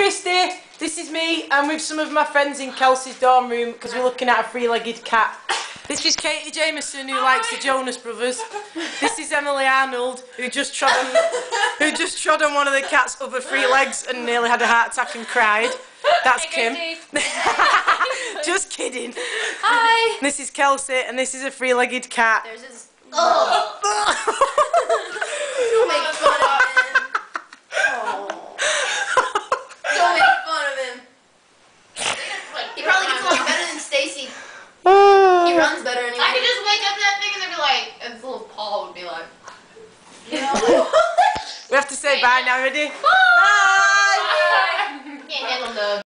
Cristie, this is me. I'm with some of my friends in Kelsey's dorm room because we're looking at a three-legged cat. This is Katie Jameson, who likes the Jonas Brothers. This is Emily Arnold, who just trod on one of the cat's other three legs and nearly had a heart attack and cried. That's Kim. Just kidding. Hi. This is Kelsey, and this is a three-legged cat. There's his. Oh. Don't make fun of him. Oh. Don't make fun of him. He probably gets along better than Stacy. He runs better anyway. I could just wake up to that thing and they'd be like, and his little paw would be like, you know? We have to say bye now, ready? Bye! Can't handle the